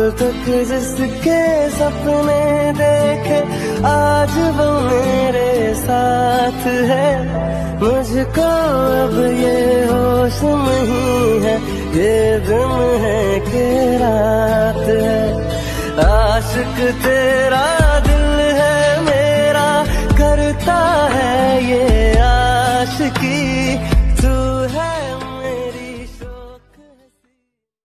तक जिसके सपने देखे आज वो मेरे साथ है। मुझको अब ये होश नहीं है, ये दिन है कि रात है। आशिक तेरा दिल है मेरा, करता है ये